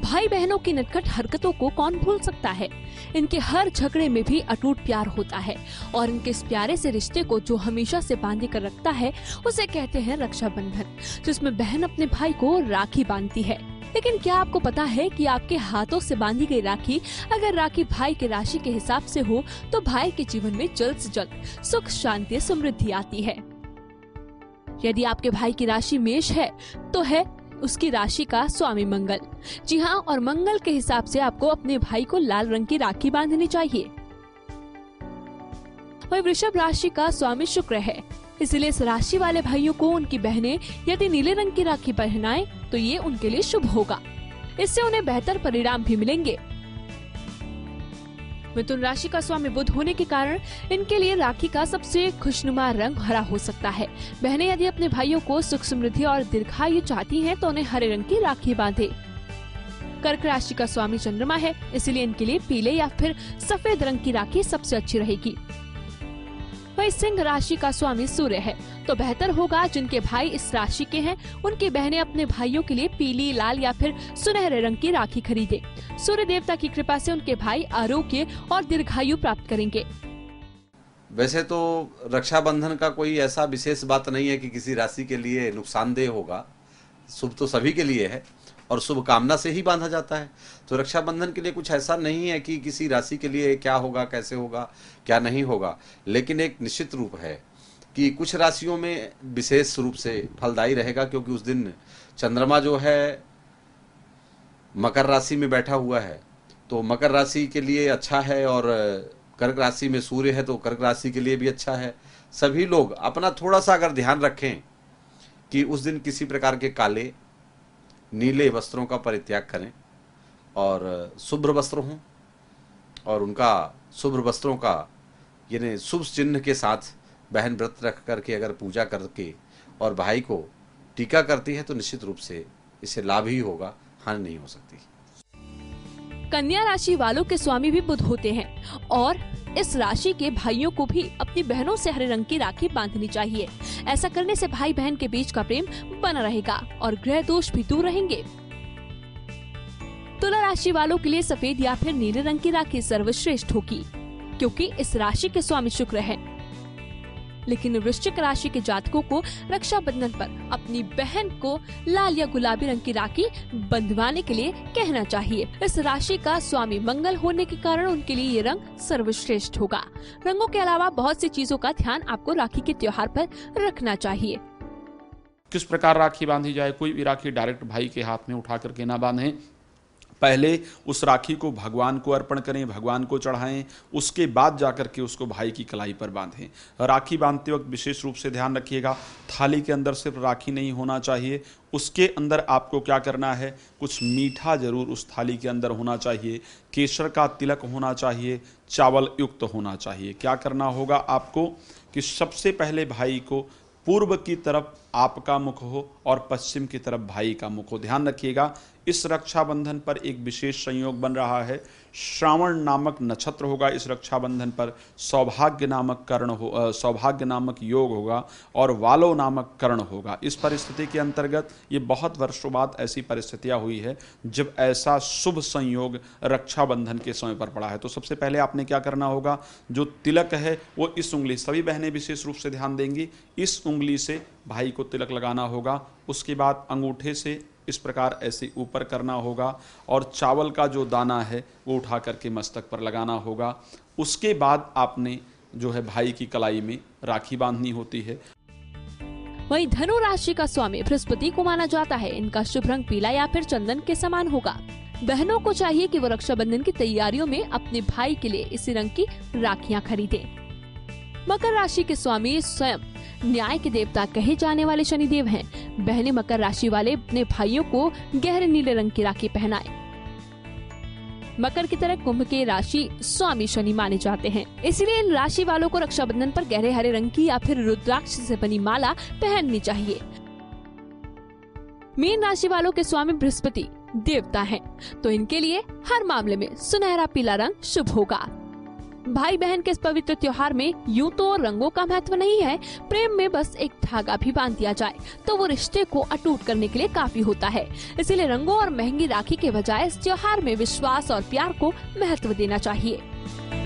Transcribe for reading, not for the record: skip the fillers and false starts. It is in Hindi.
भाई बहनों की नटखट हरकतों को कौन भूल सकता है। इनके हर झगड़े में भी अटूट प्यार होता है और इनके इस प्यारे से रिश्ते को जो हमेशा से बांधे कर रखता है उसे कहते हैं रक्षाबंधन, जिसमें बहन अपने भाई को राखी बांधती है। लेकिन क्या आपको पता है कि आपके हाथों से बांधी गई राखी अगर राखी भाई के राशि के हिसाब से हो तो भाई के जीवन में जल्द से जल्द सुख शांति समृद्धि आती है। यदि आपके भाई की राशि मेष है तो है उसकी राशि का स्वामी मंगल। जी हाँ, और मंगल के हिसाब से आपको अपने भाई को लाल रंग की राखी बांधनी चाहिए। वही वृषभ राशि का स्वामी शुक्र है, इसलिए इस राशि वाले भाइयों को उनकी बहनें यदि नीले रंग की राखी पहनाएं तो ये उनके लिए शुभ होगा। इससे उन्हें बेहतर परिणाम भी मिलेंगे। मिथुन राशि का स्वामी बुध होने के कारण इनके लिए राखी का सबसे खुशनुमा रंग हरा हो सकता है। बहनें यदि अपने भाइयों को सुख समृद्धि और दीर्घायु चाहती हैं तो उन्हें हरे रंग की राखी बांधे। कर्क राशि का स्वामी चंद्रमा है, इसलिए इनके लिए पीले या फिर सफेद रंग की राखी सबसे अच्छी रहेगी। वही सिंह राशि का स्वामी सूर्य है, तो बेहतर होगा जिनके भाई इस राशि के हैं उनकी बहनें अपने भाइयों के लिए पीली, लाल या फिर सुनहरे रंग की राखी खरीदें। सूर्य देवता की कृपा से उनके भाई आरोग्य और दीर्घायु प्राप्त करेंगे। वैसे तो रक्षाबंधन का कोई ऐसा विशेष बात नहीं है कि किसी राशि के लिए नुकसानदेह होगा। शुभ तो सभी के लिए है और शुभ कामना से ही बांधा जाता है। तो रक्षाबंधन के लिए कुछ ऐसा नहीं है कि किसी राशि के लिए क्या होगा, कैसे होगा, क्या नहीं होगा। लेकिन एक निश्चित रूप है कि कुछ राशियों में विशेष रूप से फलदायी रहेगा, क्योंकि उस दिन चंद्रमा जो है मकर राशि में बैठा हुआ है, तो मकर राशि के लिए अच्छा है। और कर्क राशि में सूर्य है तो कर्क राशि के लिए भी अच्छा है। सभी लोग अपना थोड़ा सा अगर ध्यान रखें कि उस दिन किसी प्रकार के काले, नीले वस्त्रों का परित्याग करें और शुभ्र वस्त्र हों, और उनका शुभ्र वस्त्रों का यानी शुभ चिन्ह के साथ बहन व्रत रख करके अगर पूजा करके और भाई को टीका करती है तो निश्चित रूप से इसे लाभ ही होगा, हानि नहीं हो सकती। कन्या राशि वालों के स्वामी भी बुध होते हैं और इस राशि के भाइयों को भी अपनी बहनों से हरे रंग की राखी बांधनी चाहिए। ऐसा करने से भाई बहन के बीच का प्रेम बना रहेगा और ग्रह दोष भी दूर रहेंगे। तुला राशि वालों के लिए सफेद या फिर नीले रंग की राखी सर्वश्रेष्ठ होगी, क्योंकि इस राशि के स्वामी शुक्र है। लेकिन वृश्चिक राशि के जातकों को रक्षाबंधन पर अपनी बहन को लाल या गुलाबी रंग की राखी बंधवाने के लिए कहना चाहिए। इस राशि का स्वामी मंगल होने के कारण उनके लिए ये रंग सर्वश्रेष्ठ होगा। रंगों के अलावा बहुत सी चीजों का ध्यान आपको राखी के त्योहार पर रखना चाहिए। किस प्रकार राखी बांधी जाए? कोई भी राखी डायरेक्ट भाई के हाथ में उठा करके ना बांधें। पहले उस राखी को भगवान को अर्पण करें, भगवान को चढ़ाएं, उसके बाद जाकर के उसको भाई की कलाई पर बांधें। राखी बांधते वक्त विशेष रूप से ध्यान रखिएगा, थाली के अंदर सिर्फ राखी नहीं होना चाहिए, उसके अंदर आपको क्या करना है, कुछ मीठा जरूर उस थाली के अंदर होना चाहिए, केसर का तिलक होना चाहिए, चावल युक्त होना चाहिए। क्या करना होगा आपको कि सबसे पहले भाई को पूर्व की तरफ आपका मुख हो और पश्चिम की तरफ भाई का मुख हो। ध्यान रखिएगा, इस रक्षाबंधन पर एक विशेष संयोग बन रहा है। श्रावण नामक नक्षत्र होगा इस रक्षाबंधन पर, सौभाग्य नामक कर्ण हो, सौभाग्य नामक योग होगा और वालो नामक कर्ण होगा। इस परिस्थिति के अंतर्गत ये बहुत वर्षों बाद ऐसी परिस्थितियां हुई है जब ऐसा शुभ संयोग रक्षाबंधन के समय पर पड़ा है। तो सबसे पहले आपने क्या करना होगा, जो तिलक है वो इस उंगली, सभी बहनें विशेष रूप से ध्यान देंगी, इस उंगली से भाई को तिलक लगाना होगा। उसके बाद अंगूठे से इस प्रकार ऐसे ऊपर करना होगा और चावल का जो दाना है वो उठा करके मस्तक पर लगाना होगा। उसके बाद आपने जो है भाई की कलाई में राखी बांधनी होती है। वहीं धनु राशि का स्वामी बृहस्पति को माना जाता है। इनका शुभ रंग पीला या फिर चंदन के समान होगा। बहनों को चाहिए कि वो रक्षाबंधन की तैयारियों में अपने भाई के लिए इसी रंग की राखियां खरीदें। मकर राशि के स्वामी स्वयं न्याय के देवता कहे जाने वाले शनिदेव हैं। बहनें मकर राशि वाले अपने भाइयों को गहरे नीले रंग की राखी पहनाएं। मकर की तरह कुंभ के राशि स्वामी शनि माने जाते हैं, इसलिए इन राशि वालों को रक्षाबंधन पर गहरे हरे रंग की या फिर रुद्राक्ष से बनी माला पहननी चाहिए। मीन राशि वालों के स्वामी बृहस्पति देवता हैं, तो इनके लिए हर मामले में सुनहरा पीला रंग शुभ होगा। भाई बहन के इस पवित्र त्योहार में यूं तो रंगों का महत्व नहीं है, प्रेम में बस एक धागा भी बांध दिया जाए तो वो रिश्ते को अटूट करने के लिए काफी होता है। इसीलिए रंगों और महंगी राखी के बजाय इस त्योहार में विश्वास और प्यार को महत्व देना चाहिए।